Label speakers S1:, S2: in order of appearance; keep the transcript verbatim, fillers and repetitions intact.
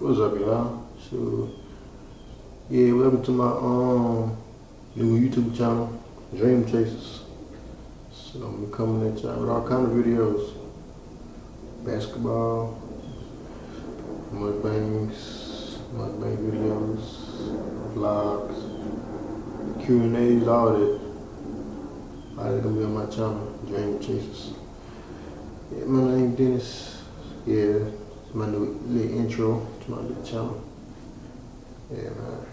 S1: What's up, y'all? So, yeah, welcome to my um new YouTube channel, Dream Chasers. So I'm coming at y'all with all kind of videos, basketball, mukbangs, mukbang videos, vlogs, Q and A's, all that. All that gonna be on my channel, Dream Chasers. Yeah, my name Dennis. Yeah, it's my new little intro to my little channel. Yeah, man.